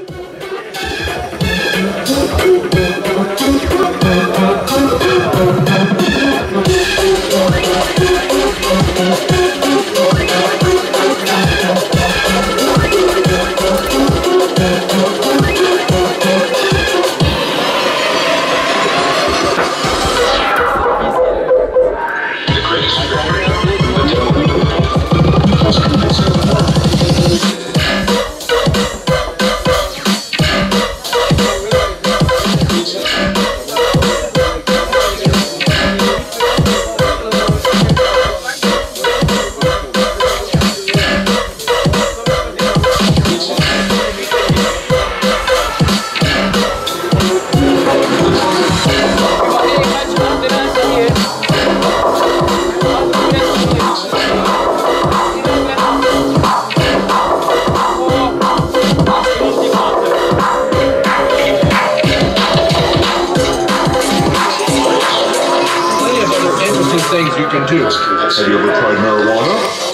Things you can do. Have you ever tried marijuana?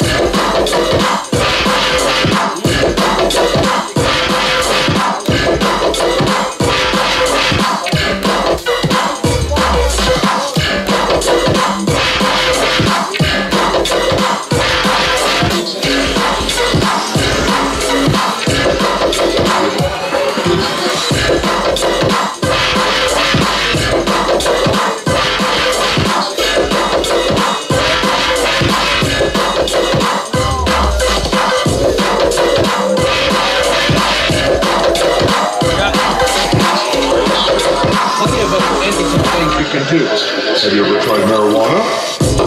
Have you ever tried marijuana?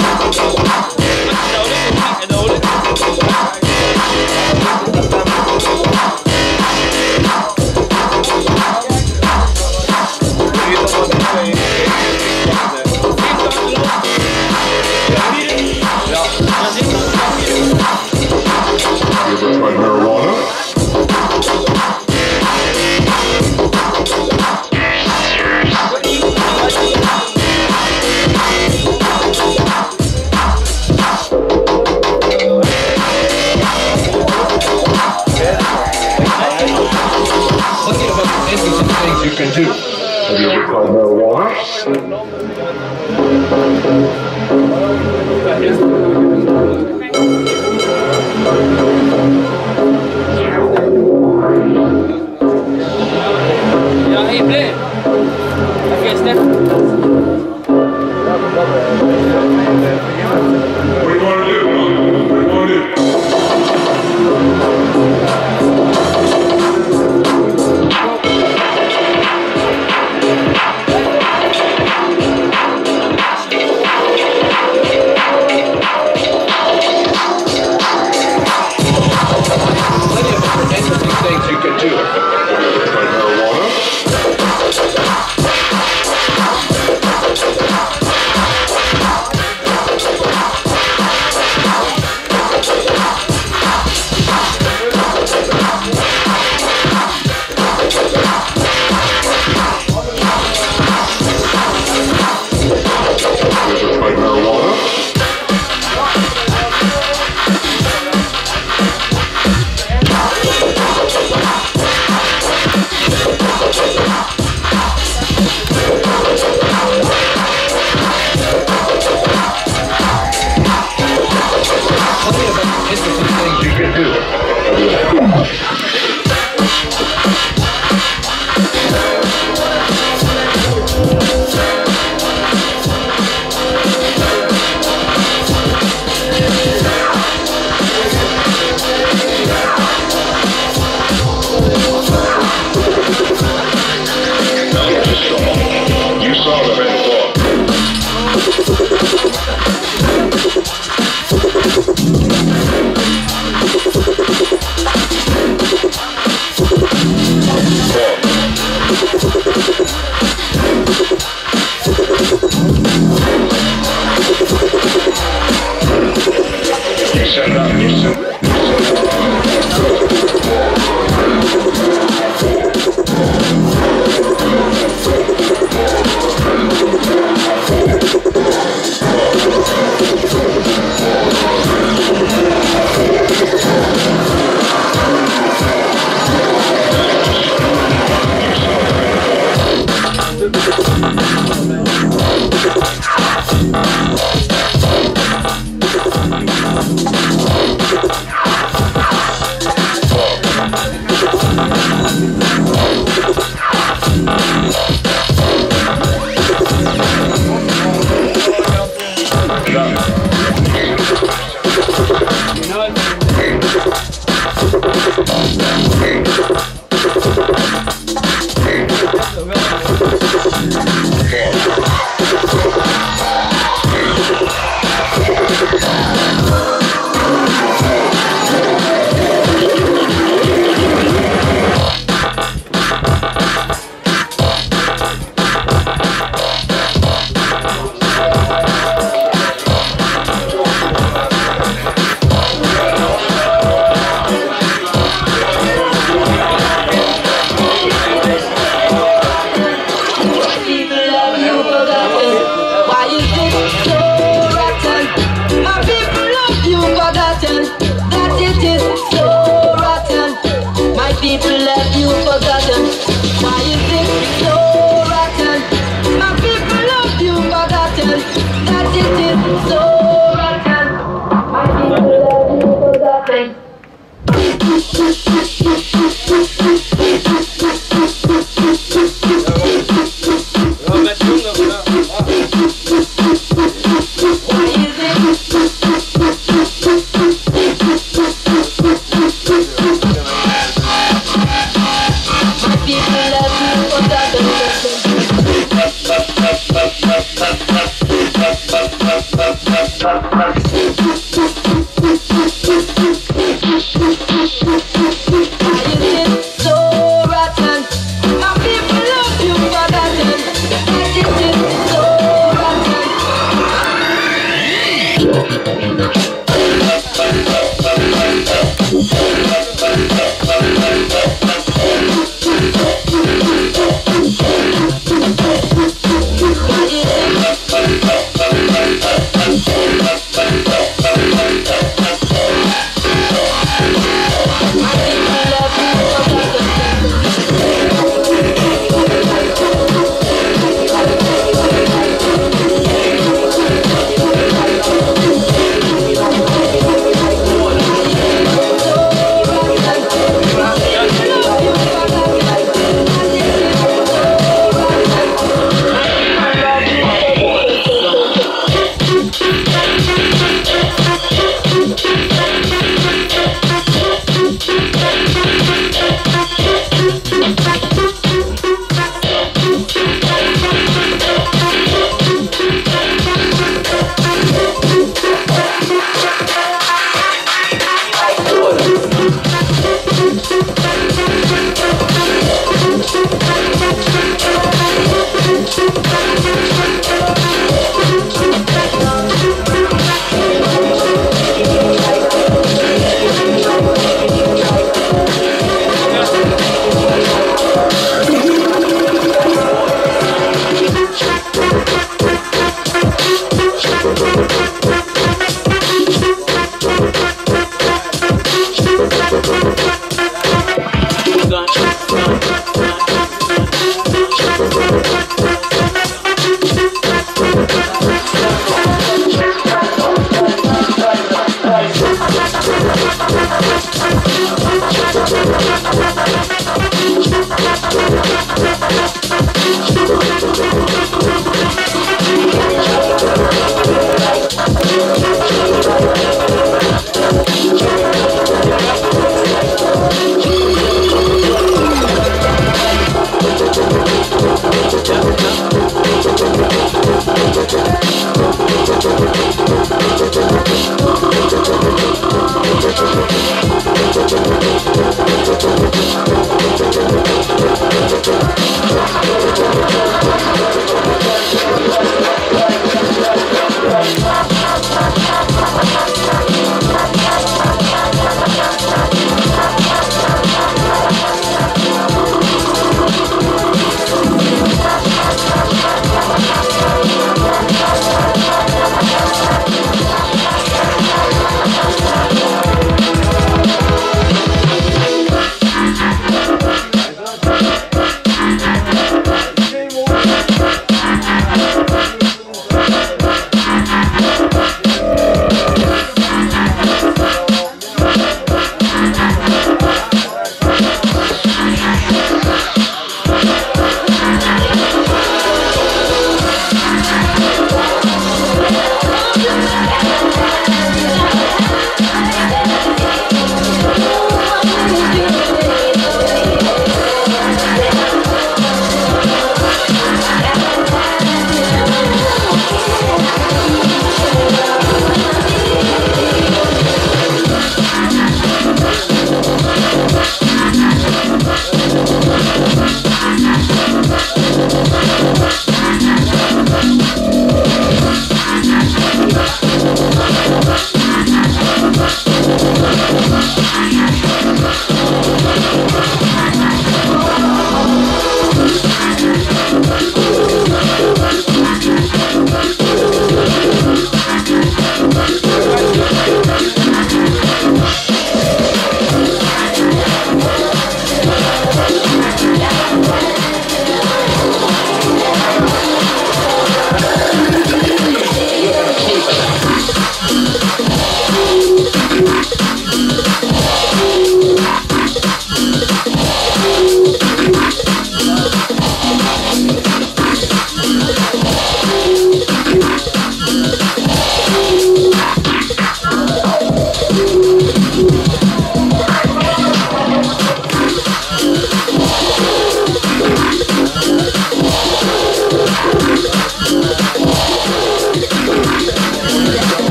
You can do. Have you ever tried marijuana? Ja, hey, Blé. Heb jij Stef? What do you want to do? What do you want to do?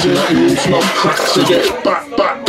tonight you smoke crack, so get back.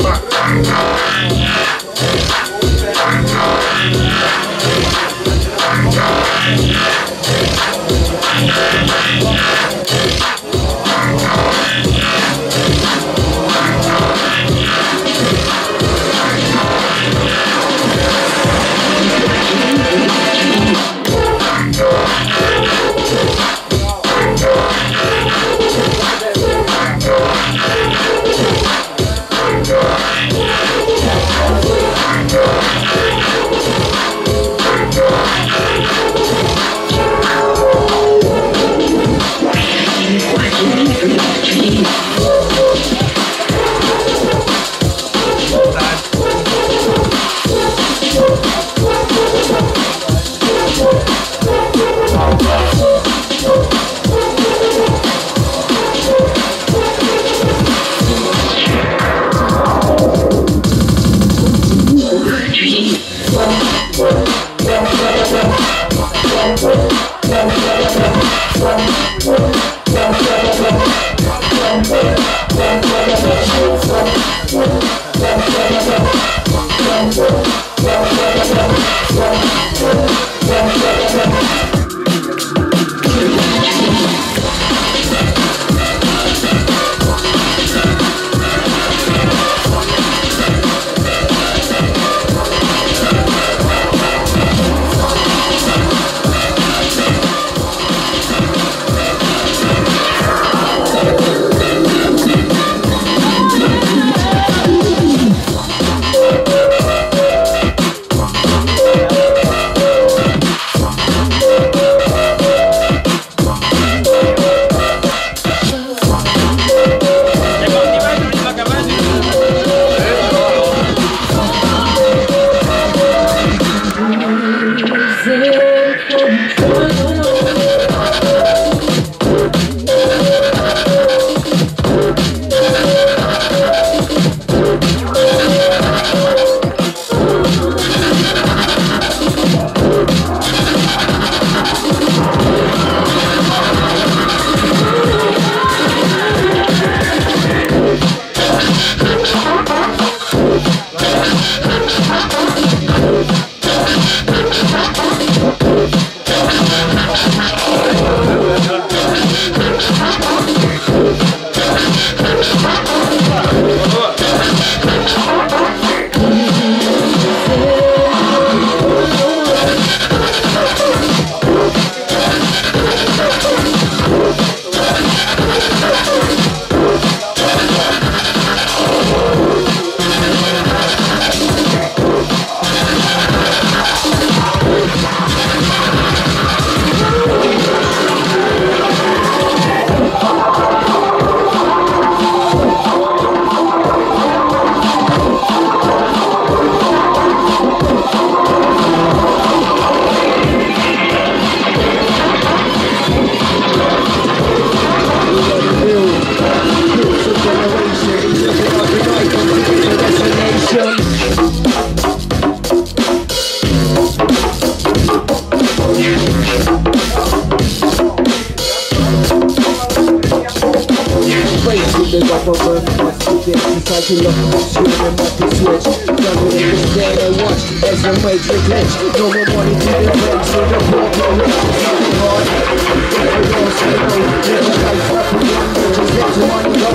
Big up a birth, what's the bitch? Inside you look, screaming up the switch. Jungle in this day and watch as the major glitch. No more money to the rent, so the poor go rich. Hard, I don't say no. Live a life up and young bitches, let your money go.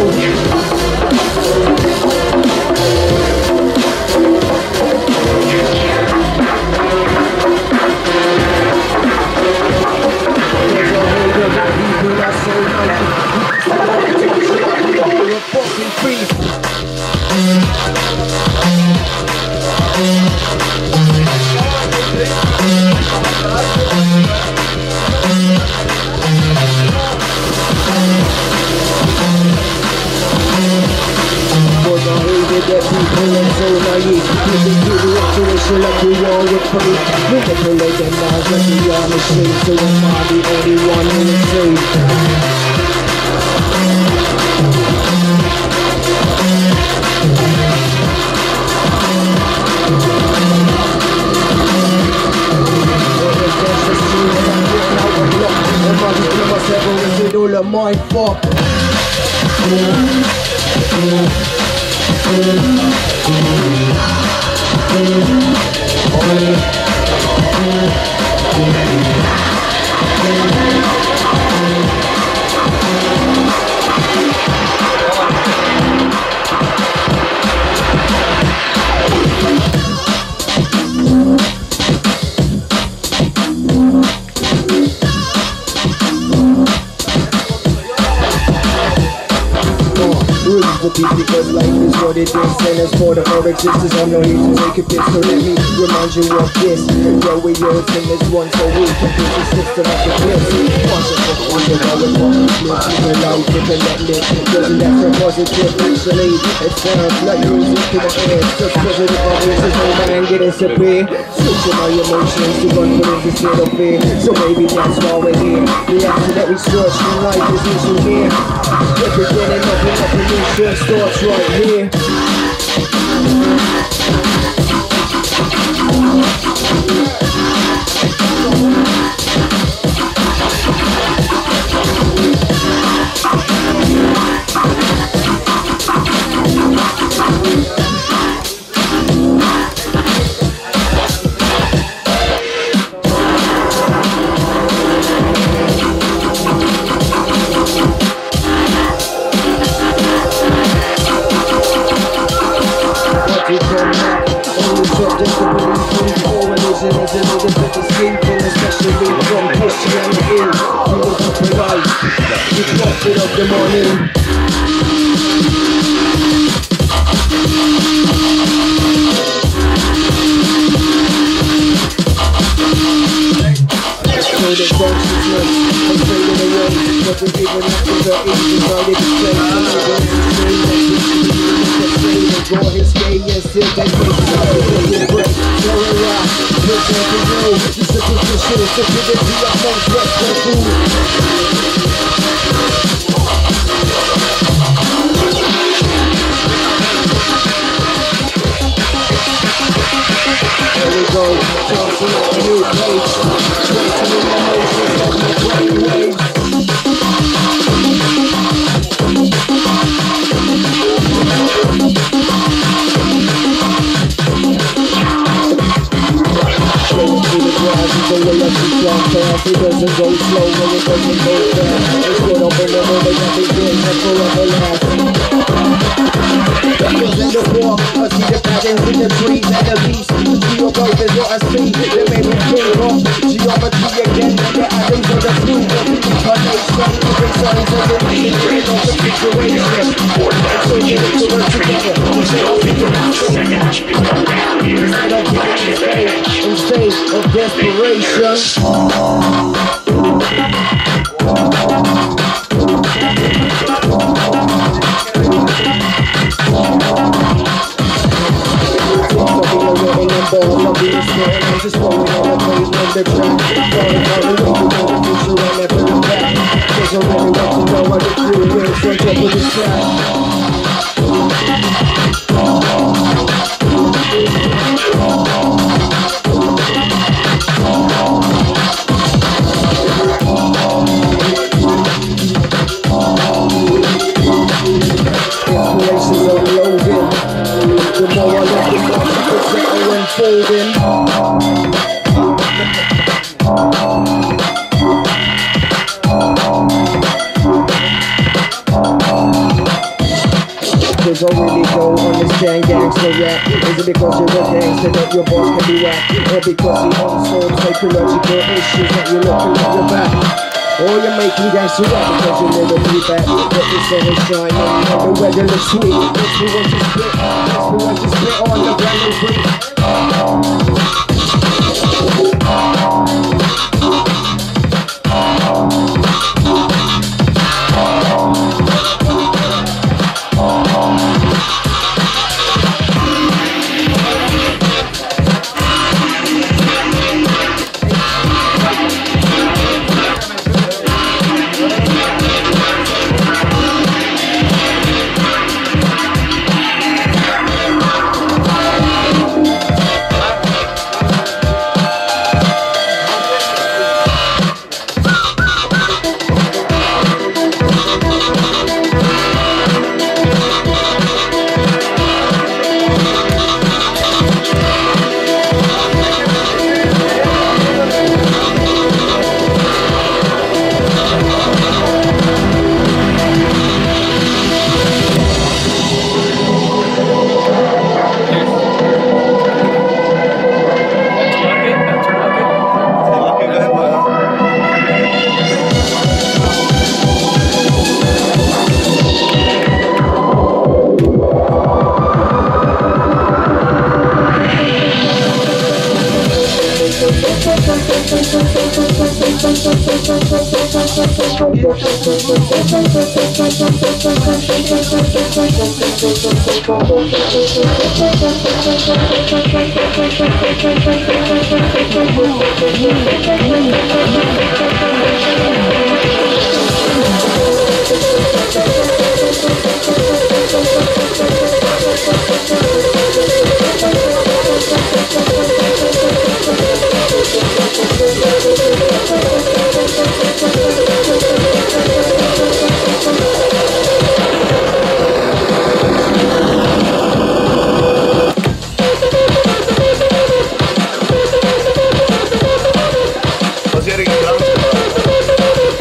There's a whole lot of people that say no. We're fucking free. For the hated that people are so naive. Listen to the intuition like you all with free. Manipulate them now, let me on the street. So I'm not the only one in the street. All of my fuck. Because life is what it is, and as for the more existence, I'm no here to take a piss. So let me remind you of this. Yo, we yours in this one, so we can put the system at the bliss. Possible, wonder how it works. Living life, living that lit. Doesn't that feel positive? Actually, it sounds like music to the air. Such positive vibes, there's no man getting severe. Switching my emotions to confidence instead of fear. So maybe that's why we're here. The answer that we search in life is each here. The beginning of an evolution starts right here. Of the morning. So the consciousness is fading away, but we're giving up to the ages. How they display go his way and still they make it out of the break. So around, listen to you. This is the shit, it's the stupidity of most western food. There we go, Johnson on a new page. Tracing in my emotions like my brain waves. Flowing through the grass is the way I see strong fast. It doesn't go slow when it doesn't go fast. It's good up in the moment that begins and forever lasts. Because in the walk, I see the patterns in the trees and the beast. The tree of life is what I see. They made me think of geometry again and the atoms of the fluid. Incarnation, different signs of the meaning of the situation. So get it to work together. Instead of giving in state of desperation. I'm just rolling on the plane on the track. Falling on the road, you know the future and never look back. Cause I really want to know how the crew is on top of the track. Inspirations unloading. The more I look, the more secrets that are unfolding. Cause I really don't understand gangster rap. Is it because you're a gangster that your boss can be whacked? Or because you unsolved psychological issues that you're looking at your back? Or you're making gangster rap because you never be back. But the sun is shining and the weather looks sweet. Makes me want to split, makes me want to split on the brand new beat. Masih registrando?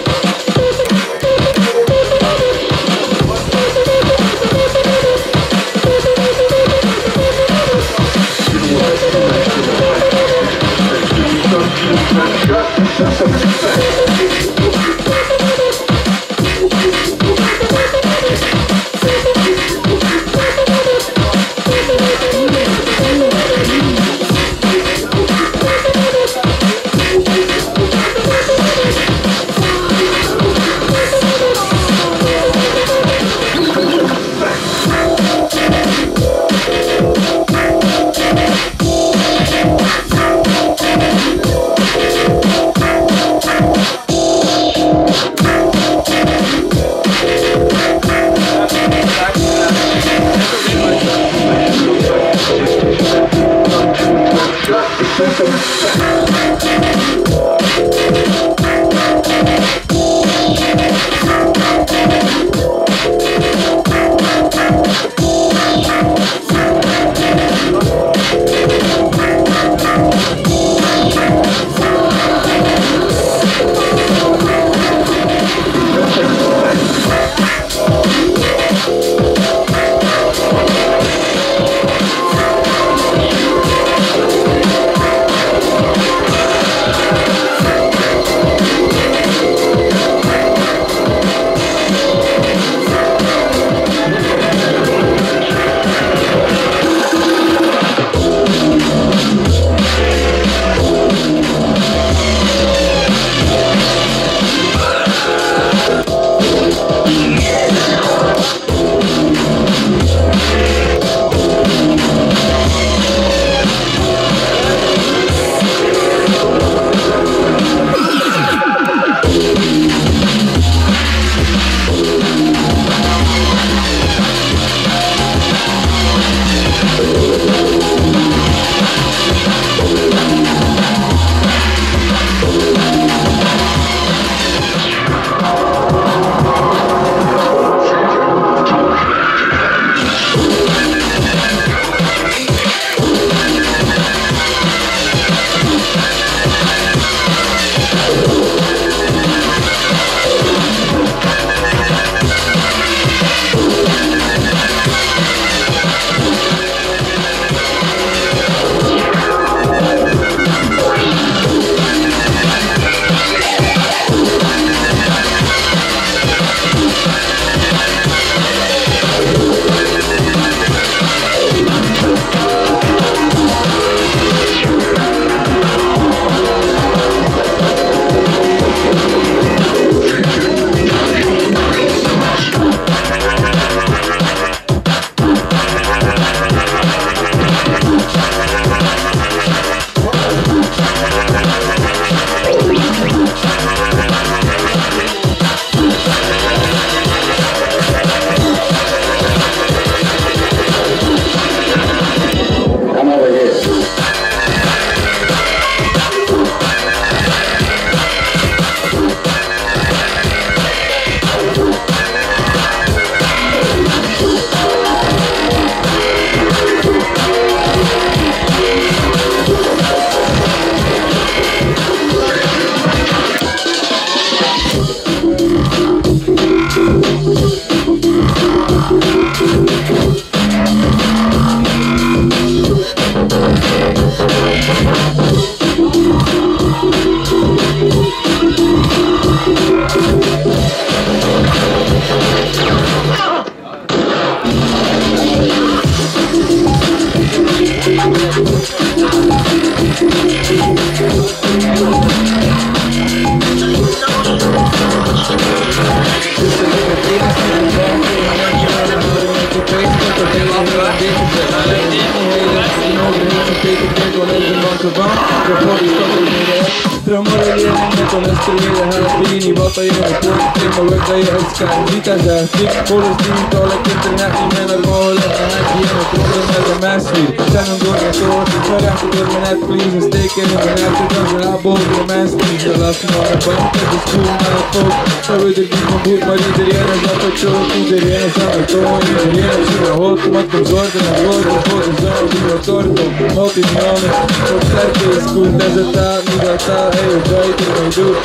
con estrella jalapeno. Batalla de puerto, tengo hueca y es carnita. Ya estoy por el tinto, la que internet y me enarbola. Aquí en el trono de la master. Ya no duerme todo, para que duerme Netflix. Steken in mijn hart, dan zijn aanboden de mensen. De laatste man en bank, het is cool naar het volk. Maar we er niet van goed, maar iedereen is altijd zo. Iedereen is aan het toon, iedereen is in de hoofd. Maakt hem zorgen en woorden voor de zon. Die wordt tortel, multi-miljonen. Wat sterker is goed, dat is het taal, niet dat taal. Hey, wat jij ermee doet.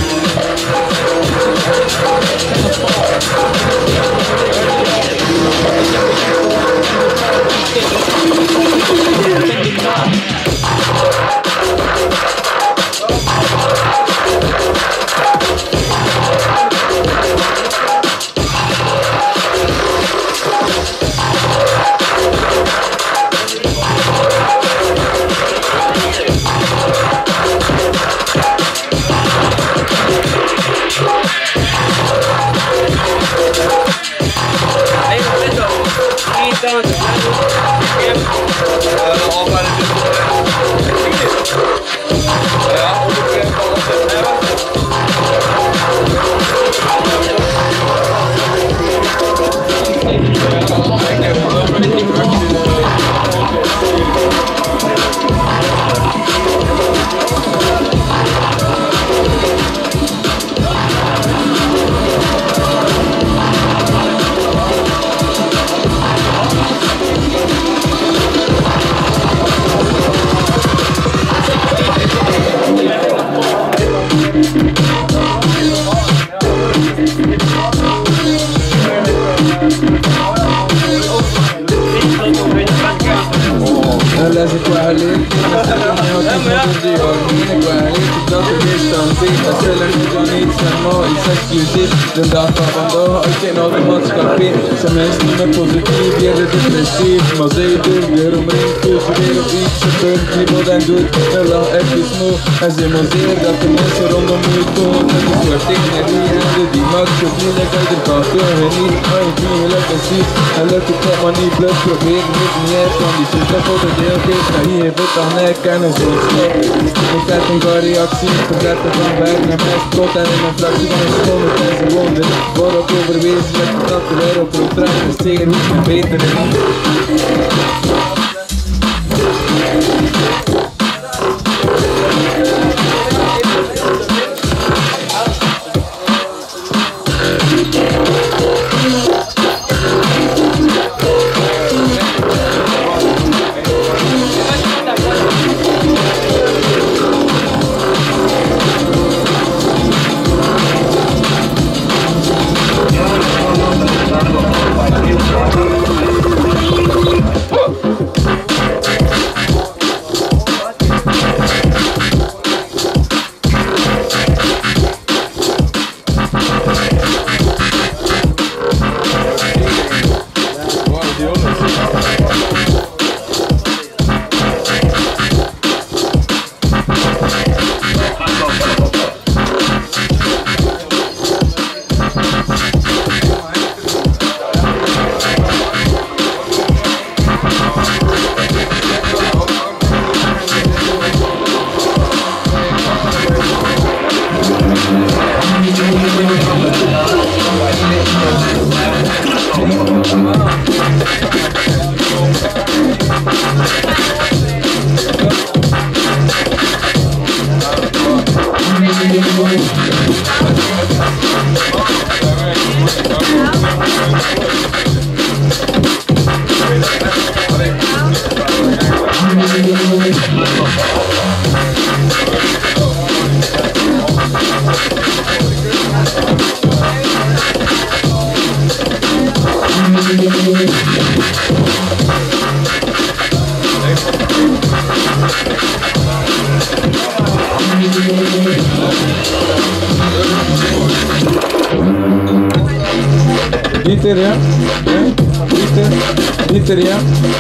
Als ik waar leer, dan sta ik niet altijd op de oor. Mine waar leer, dat ik is dan beter. Dat zullen nu dan iets van mooi, iets exclusief. De dag van vandaag, uit geen oude maatschappij. Zijn mensen niet meer positief, eerder depressief. Maar zij durven weer omringd, kozen weer op iets. Ze punt, niemand en doet, er lag even moe. En ze mozeer dat de mensen rondom je komen. Het is voor technologie en die maakt het niet. Ik uit de kant door, niet, maar ik niet lekker ziet. En lukt het toch maar niet, blijf proberen, niet uit van die shit. Dat voor de deel geeft, maar hier heeft het dan nek en een soort slot. Ik heb een variatie, verzetten van werk naar mijn spot. En in een fractie van een seconde zijn ze wonder. Waarop overwezenlijk dat de wereld erop draait, is tegen niet meer beter en niet. Liter, ja? Liter, ja?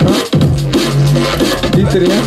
Liter, ja?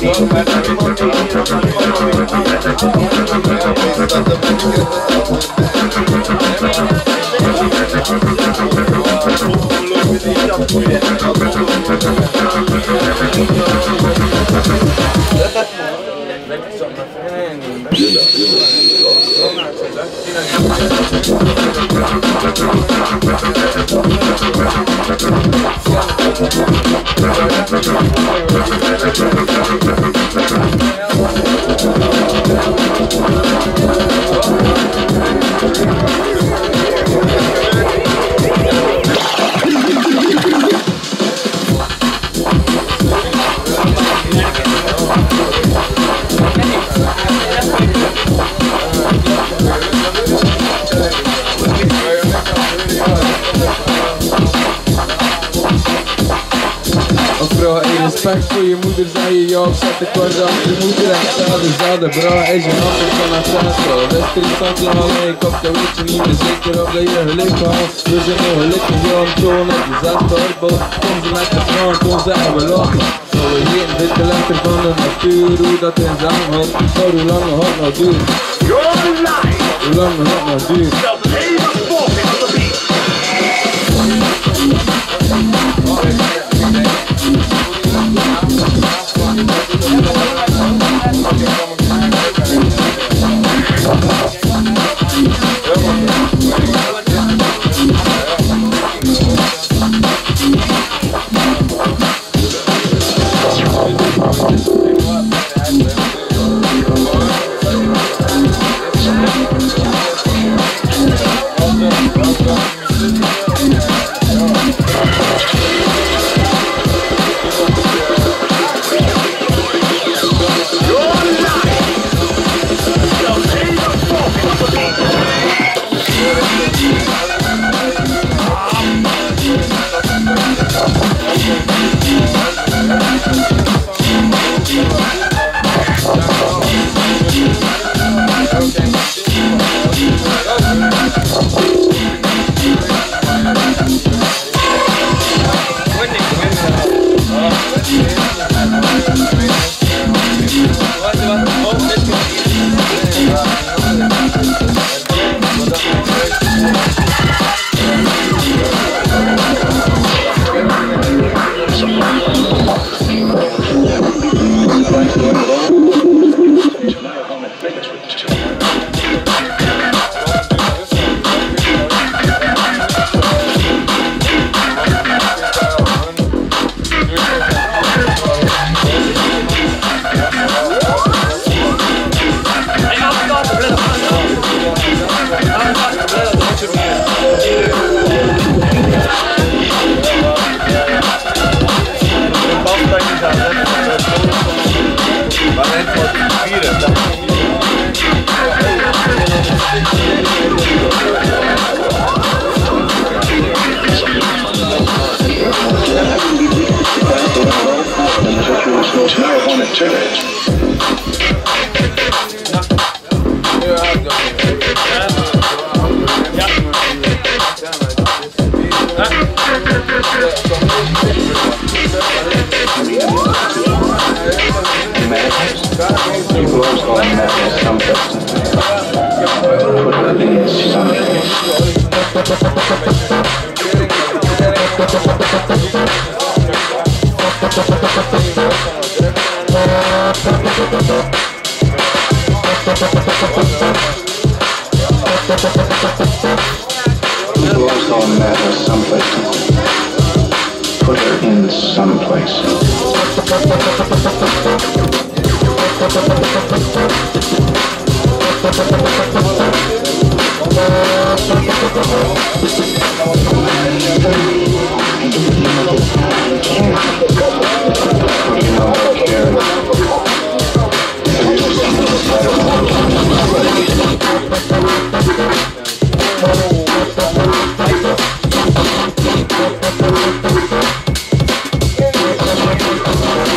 Bro, hey, respect voor je moeder, zei je, joh, zet de kort af je moeder en zelden, bro, is je handen van haar thuis, bro. Westerie staat lang alleen, kop, dan weet je niet meer zeker of dat je geluk houdt. We zijn nog gelukkig, joh, om toon op je zesde oorbal. Kom ze met de vrouw, kom zeggen we lachen. Zo we hier dit de letter van de natuur, hoe dat in zijn houdt. Maar hoe lang het nog duurt. Hoe lang het nog duurt.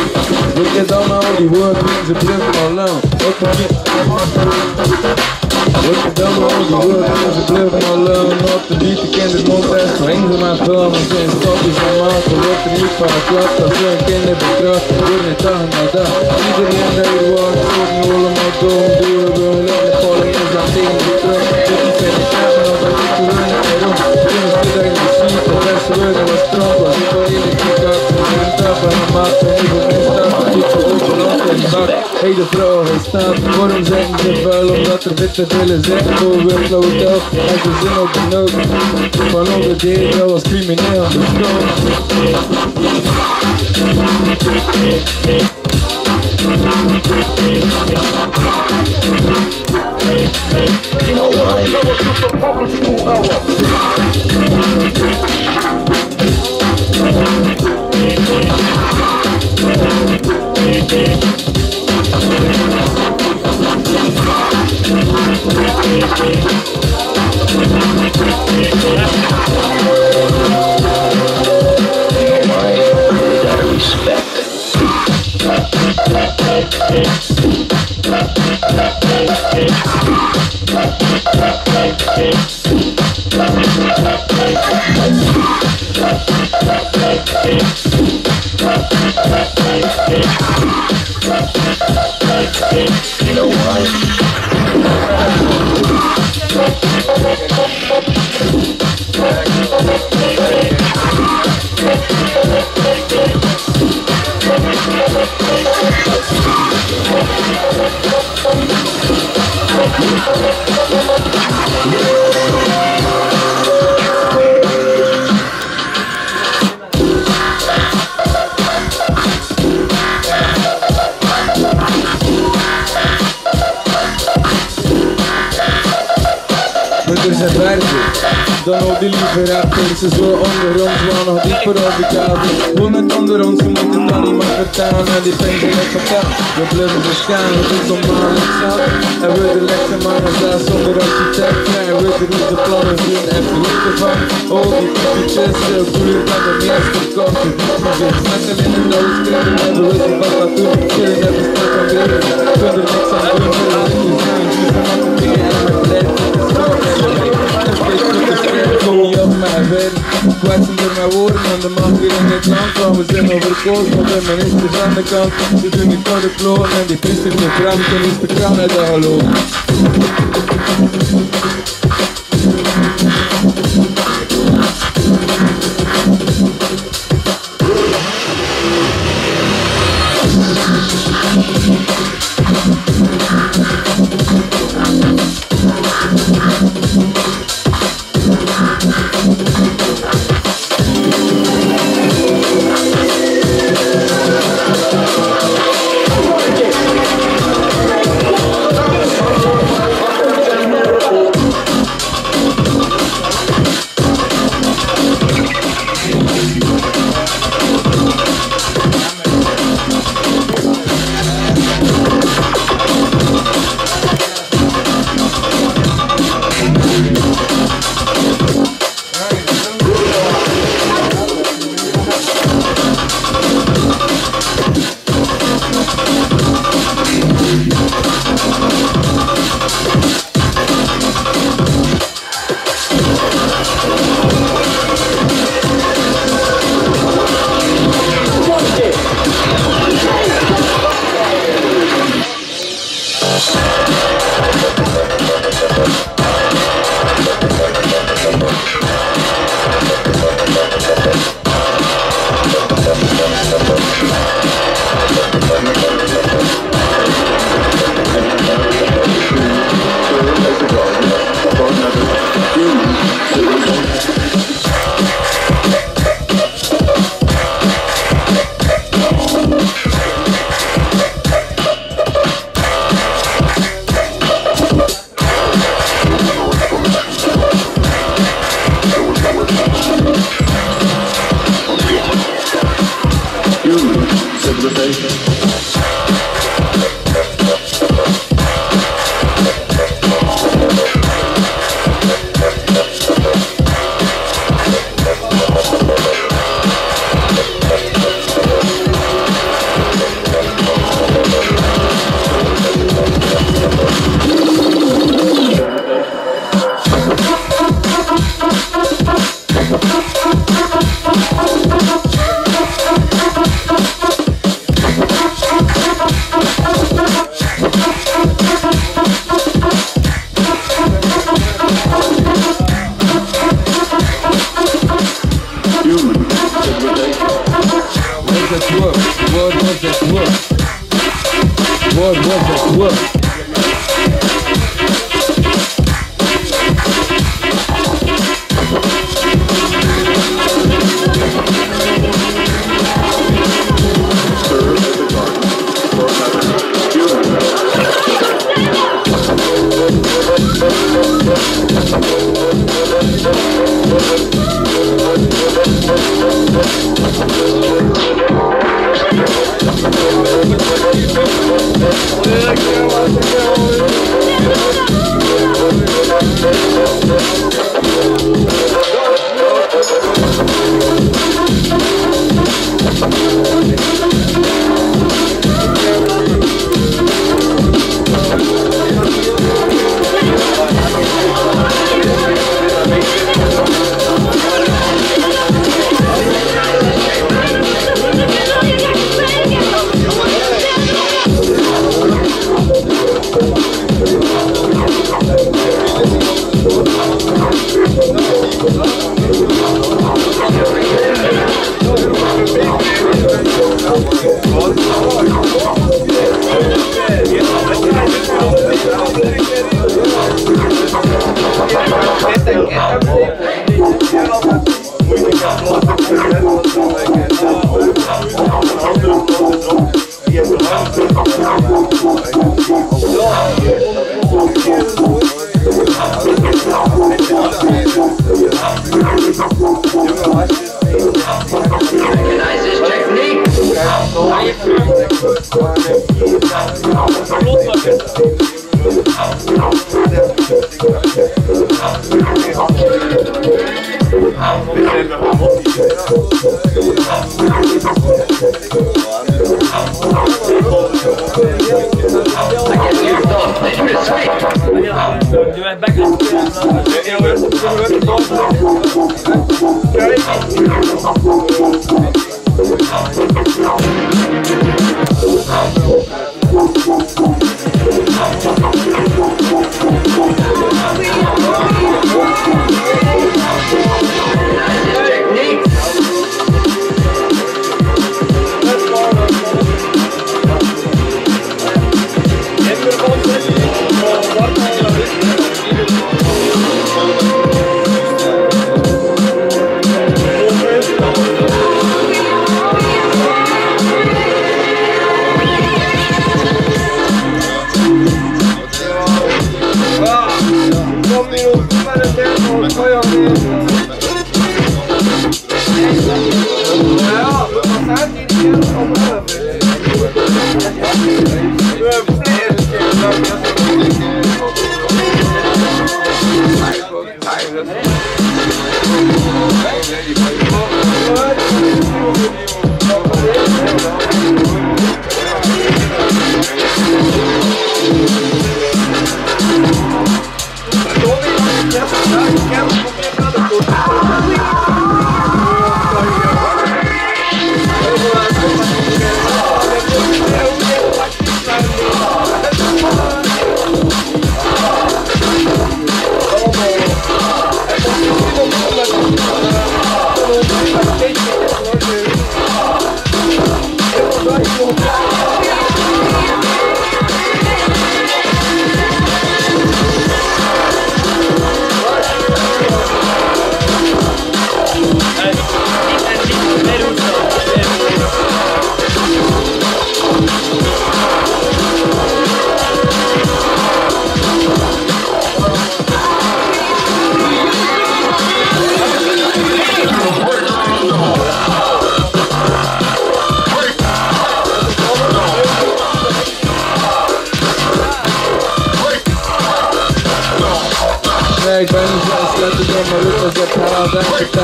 Look at all my only word means a blip alone. Look at them on the world, as a blur my love, not to beat the candid montes. Rings in mijn film, en zijn stapjes van maken. Wordt er niet van een klap, dat ze een kind hebben terug. Door niet dag na dag. Iedereen dat je wacht, wordt nu allemaal dom. Duwen we hun leven, vallen is dat tegen de terug. Dit is geen schermen, of dat ik te weinig erom. Toen is dit dat je ziet, de beste woorden was tromp. Als ik wel hele kiek had, een tap en een maat. En ik op mijn stap, en ik op een land in de bak. Hey de vrouw, hij staat, waarom zijn ze vuil? Omdat er witte willen zitten voor Wild Hotel. En ze zin op de nood. Van onze deel, dat was crimineel beschouwd. Dan al die lieve rappers, ze zo onder ons, wel nog dieper op de kabel. 100 onder ons, ze moeten dan niet meer vertellen. En die pensen met vertellen, we blijven bestaan, het is normaal en zat. En we de lekse mannen daar zonder architect. Ja, en we de route plannen doen en verlichten van. Oh, die typetjes, heel cooler dan de meeste kosten. Die smetten in de doos, krijgen en we weten wat dat doen. Chillen hebben stuk van wereld, kunnen er niks aan doen. We zijn niet zijn, dus we maken meer en met leid. Kom niet op mijn werk, kwetsen door mijn woorden en de man hier in het land. Want we zijn overkozen, want de minister is aan de kant. Ze doen niet koude kloon en die priester de krant en is de kraan uit de geloof. What was that what? What was that what?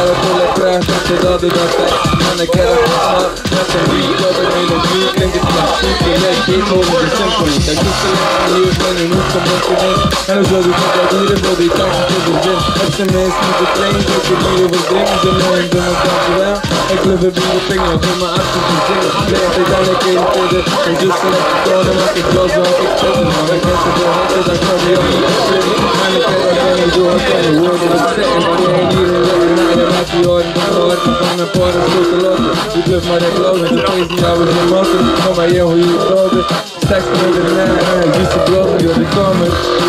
Not Superleg, Beethoven, de symphony. Dat is de les van je bent en hoeft om te winnen. En dan zorg ik dat iedereen voor die tijd voor de zin. Op zijn minst moet de trein, dat je hier over drinken. De mooie dingen kan je wel. Ik wil even bij de vinger, voor mijn achter te zingen. Blijf ik dan een keer in de en just select de tonen, maak ik wel zo ik spitten. Maar ik heb het wel handen, dan kan je ook niet springen. En ik heb er geen door, ik kan je woorden op zitten. Maar je heen hier en weer naar de maak je horen. Dan hoor ik van mijn poren sloten loten. Je blijft maar ik geloof, de feest niet houden van motten. Kom maar hier hoe je het doden. Steks met de naam, en je ziet bloten door de kamer.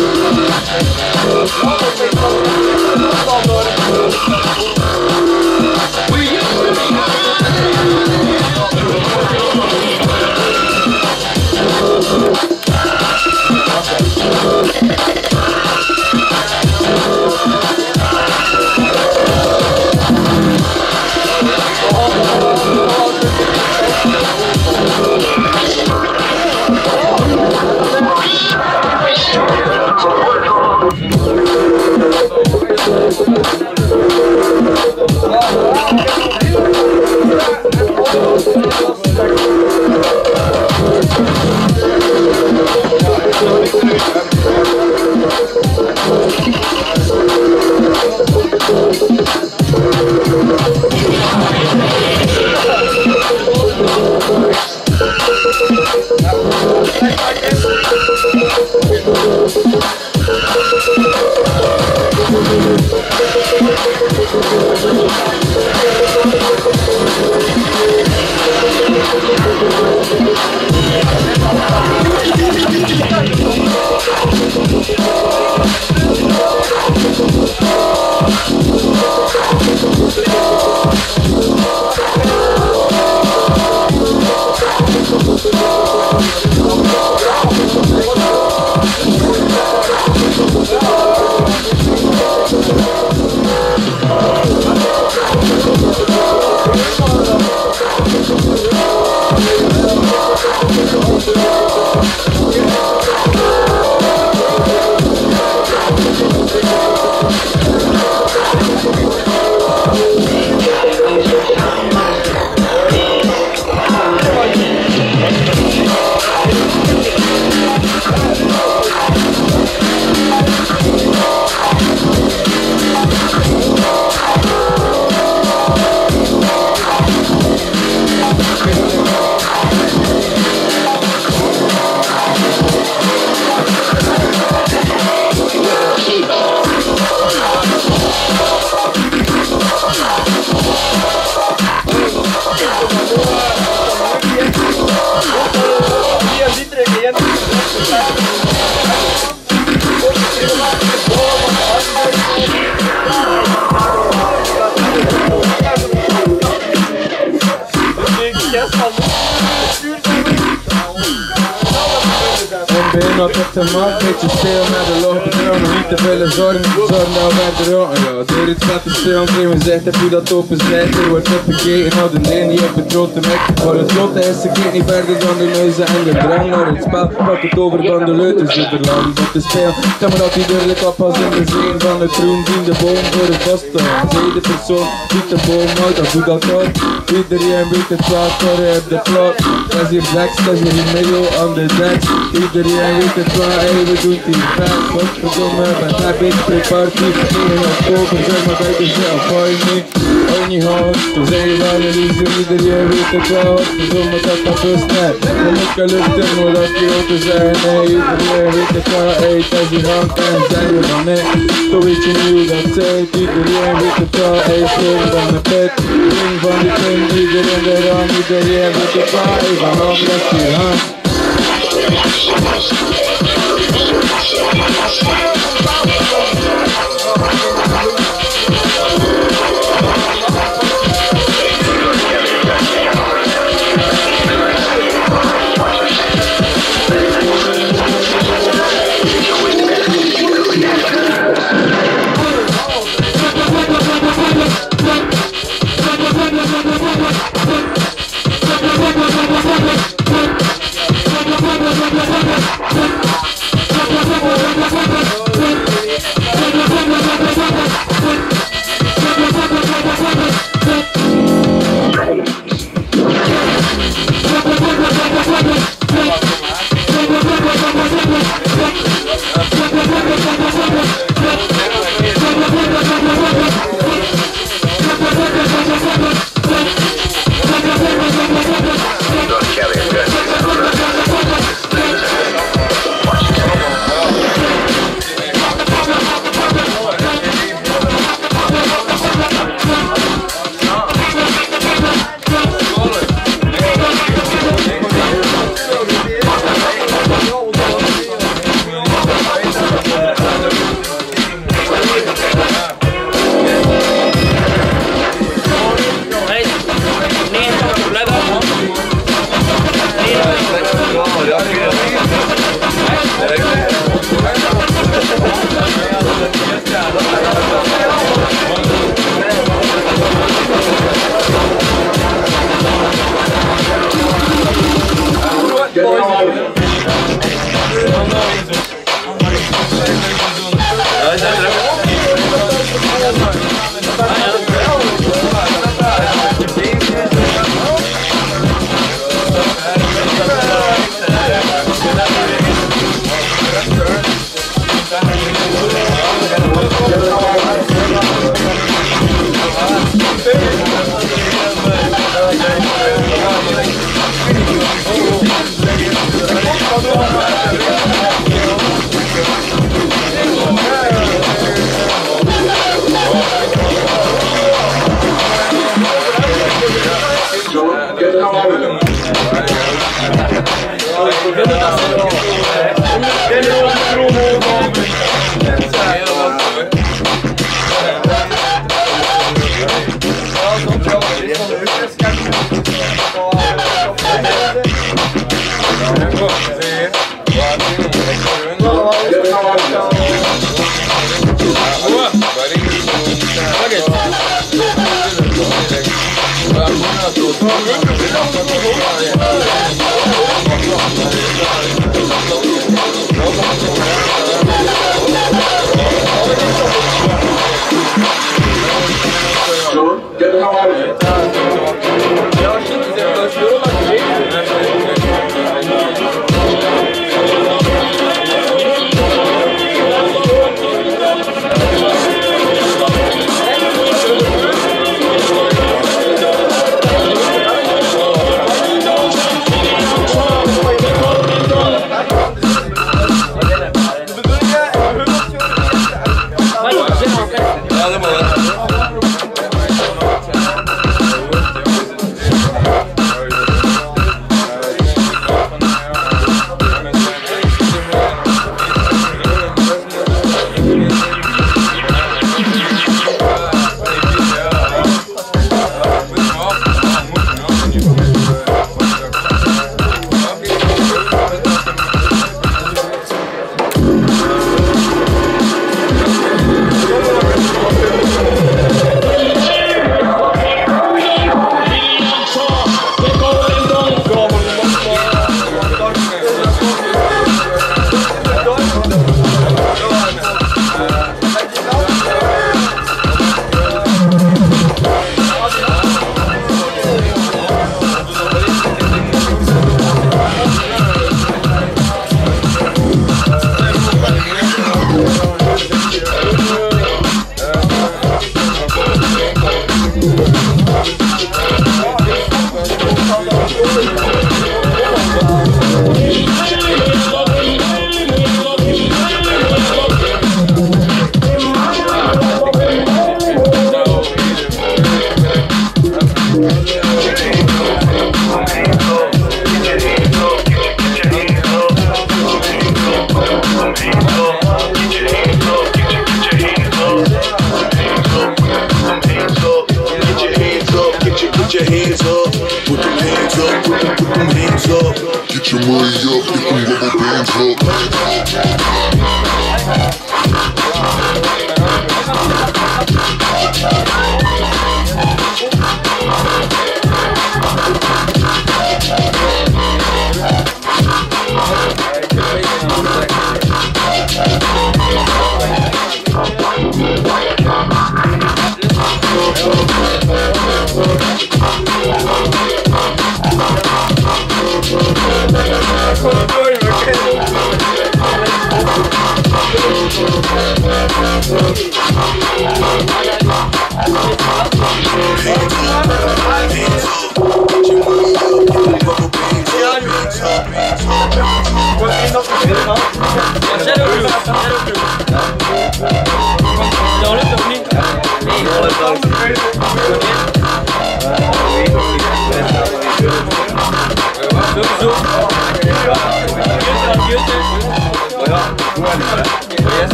Ben op de markt, beetje stil naar de lopen dromen. Niet te veel zorgen, zorgen nou bij de roken. Ja, door het gaat te stil, iemand zegt heb je dat op een zijde. Er wordt opgekeken naar de lijn, die op het grote mek. Maar het grote is, ze kijkt niet verder dan de neuzen en de drang naar het spel. Pak het over dan de leuters, zit er lang op te spelen. Kan maar dat die duidelijk op als in de zin van de troon. Zien de boom voor de vaste. Tweede persoon, ziet de boom uit, dat doet dat ook. Iedereen weet het plaat, voor de plot. Dat is hier Blacks, dat is hier in middel aan de deks. Iedereen weet het waar, hey, we doen die vaak. Godverdomme, bij dat beetje party. 9 oktober, zeg maar bij jezelf, gooi me. Oh, niet hard, toen zei je wel een liefde. Iedereen weet het wel, godverdomme, dat dat dus net. En ik kan luchten, maar dat je ook te zijn. Nee, iedereen weet het wel, hey, dat is die hand en zijn we van nee. Zo weet je niet hoe dat zit, iedereen weet het wel, hey, spring van de pit. Spring van die pin, iedereen eraan, iedereen weet het wel, hey, vanaf dat die hand.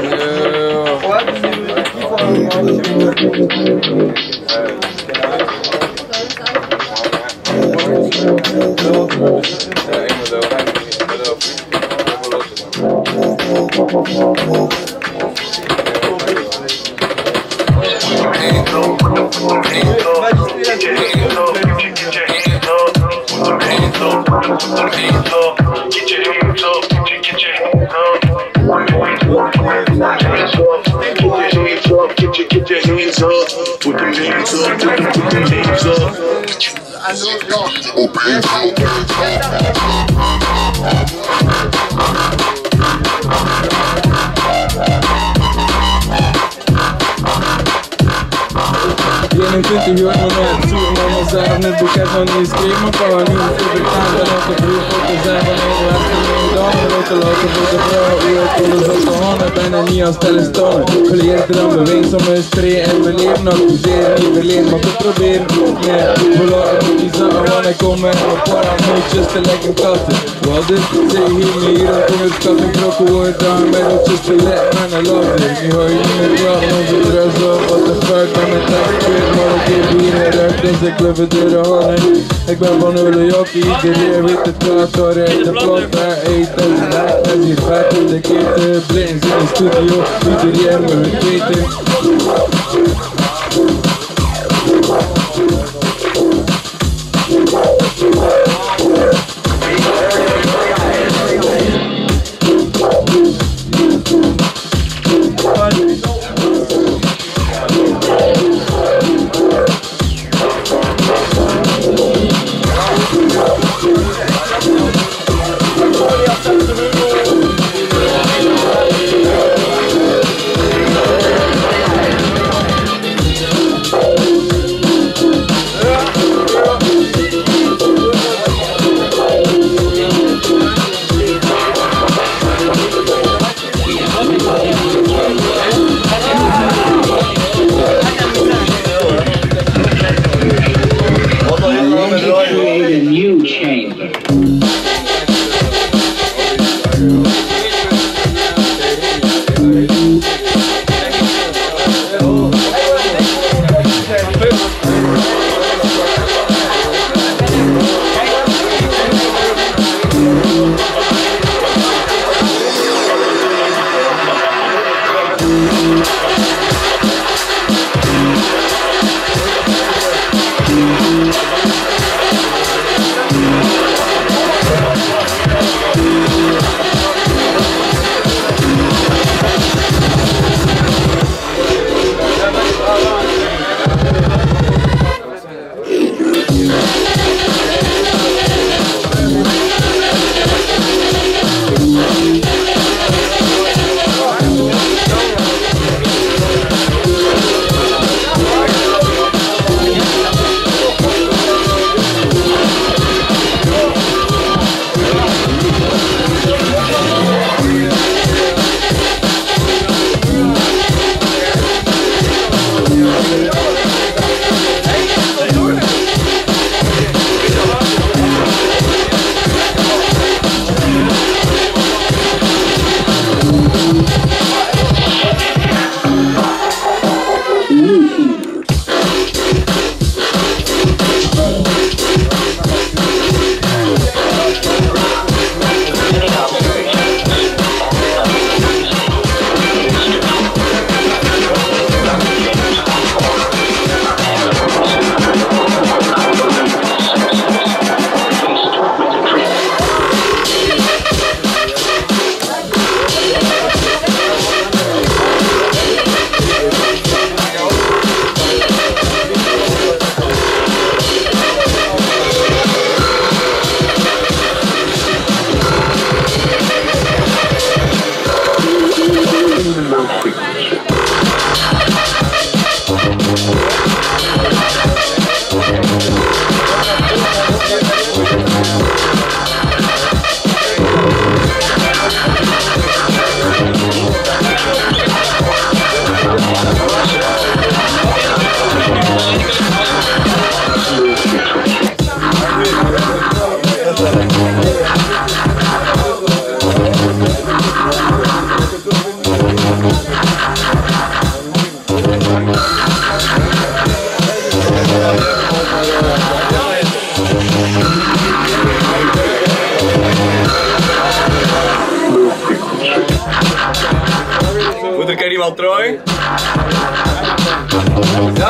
21 uur nog net zoeken naar mezelf. Dit boeket nog niet schreef, maar kan wel niet voor de kant. En ook de broer voor te zijn van een weg van een dag. Ook te lopen voor de vrouw, uur kolen zo te honden. Bijna niet als telestonen. Geleerd er aan bewezen om een spree en we leren nog te zeer. Niet we leren, maar we proberen ook meer. We laten het niet zagen, want ik kom met een paar moedjes te lekker kasten. Wat dit, zeg hier me hier op een schat en krokken wordt aan. Met oogjes te lekker aan de lopen. Nu hoor je niet meer praten, onze dress op. What the fuck, dan met dat shit. Maar ik heb hier eruit, dus ik kluf het door de handen. Ik ben van Ule Jockey, iedereen weet de tractor uit de plot. Daar eet dat is lijkt, dat is hier vet in de keten. Blind in de studio, iedereen wil het weten. Moet er iemand terug? Ja?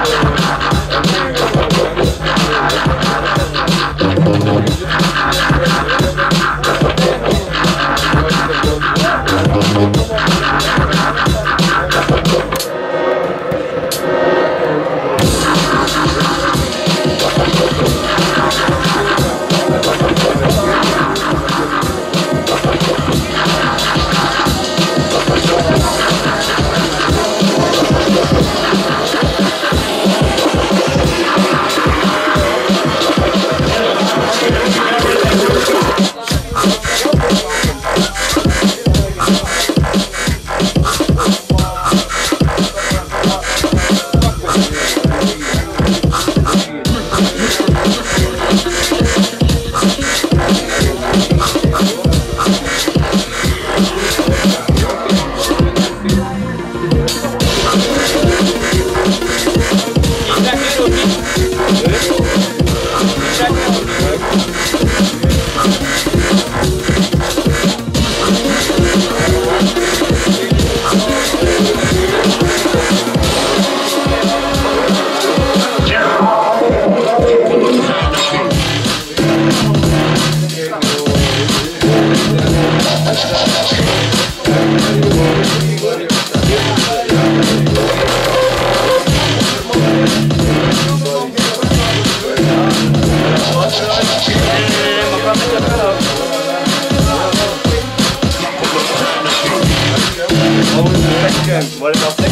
Var det något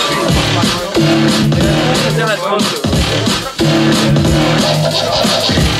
Ja,